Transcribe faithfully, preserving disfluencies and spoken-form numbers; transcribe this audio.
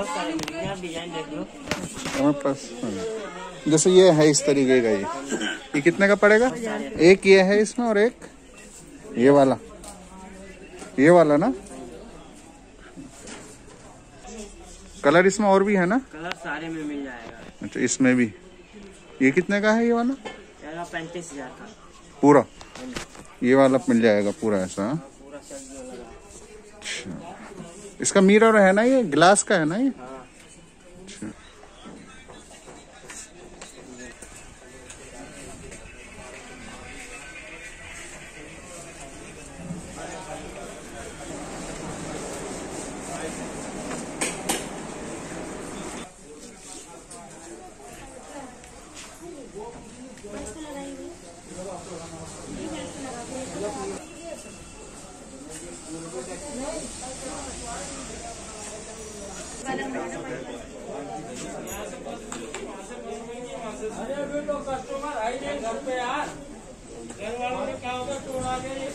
Design देख लो हमारे पास। जैसे ये है इस तरीके का, ये ये कितने का पड़ेगा? एक ये है इसमें और एक ये वाला, ये वाला ना। कलर इसमें और भी है ना? कलर सारे में मिल जाएगा। अच्छा, इसमें भी। ये कितने का है ये वाला? पैंतीस हजार का पूरा। ये वाला मिल जाएगा पूरा ऐसा। पूरा अच्छा, इसका मिरर है ना, ये ग्लास का है ना ये? हाँ। अच्छा, अरे बेटो कस्टमर आई नहीं घर पे यार, घर वालों ने क्या होगा, टोला के